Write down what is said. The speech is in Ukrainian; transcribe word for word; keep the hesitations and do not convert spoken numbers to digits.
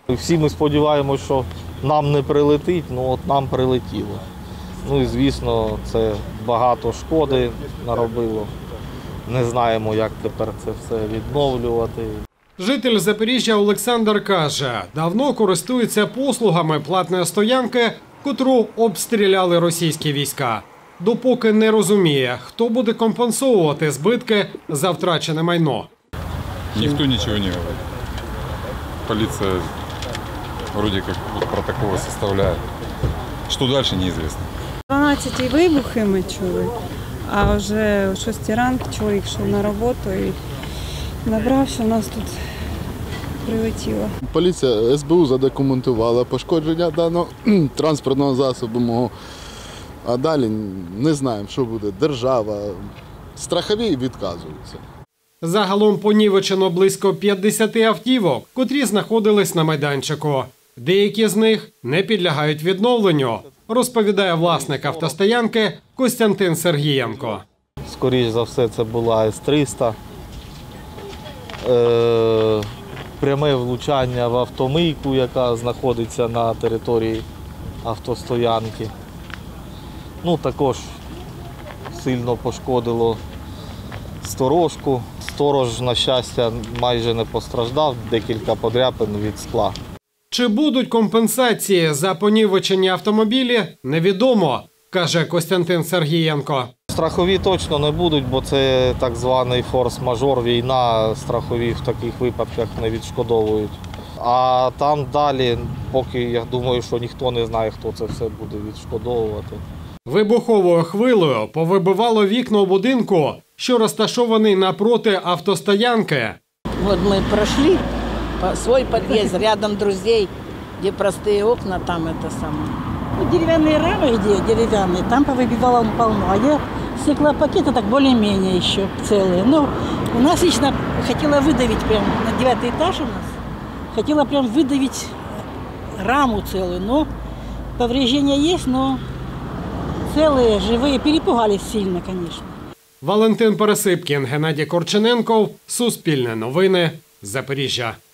Всі ми сподіваємося, що нам не прилетить, ну от нам прилетіло. Ну і звісно, це багато шкоди наробило. Не знаємо, як тепер це все відновлювати. Житель Запоріжжя Олександр каже, давно користується послугами платної стоянки, котру обстріляли російські війська. Допоки не розуміє, хто буде компенсовувати збитки за втрачене майно. Ніхто нічого не говорить. Поліція вроде как протоколи составляє. Що далі, неізвісно. дванадцять вибухи ми чули, а вже о шостій ранку чоловік йшов на роботу і набрав, що нас тут прилетіло. Поліція ес бе у задокументувала пошкодження даного транспортного засобу мого. А далі не знаємо, що буде. Держава, страхові відказуються. Загалом понівечено близько п'ятдесят автівок, котрі знаходились на майданчику. Деякі з них не підлягають відновленню, розповідає власник автостоянки Костянтин Сергієнко. Скоріше за все, це була ес триста. Е, пряме влучання в автомийку, яка знаходиться на території автостоянки. Ну, також сильно пошкодило сторожку. Сторож, на щастя, майже не постраждав, декілька подряпин від скла. Чи будуть компенсації за понівечені автомобілі, невідомо, каже Костянтин Сергієнко. Страхові точно не будуть, бо це так званий форс-мажор, війна, страхові в таких випадках не відшкодовують. А там далі, поки я думаю, що ніхто не знає, хто це все буде відшкодовувати. Вибуховою хвилею повибивало вікна у будинку, що розташований напроти автостоянки. Вот мы прошли свой подъезд, рядом друзей, где простые окна, там это самое. Ну, деревянные рамы, где деревянные, там повыбивало полно. А я стеклопакеты так более-менее еще целые. Но у нас лично хотела выдавить прям на девятый этаж у нас, хотела прям выдавить раму целую, но повреждения есть, но целые, живые, перепугались сильно, конечно. Валентин Пересипкін, Геннадій Корчененков, Суспільне новини, Запоріжжя.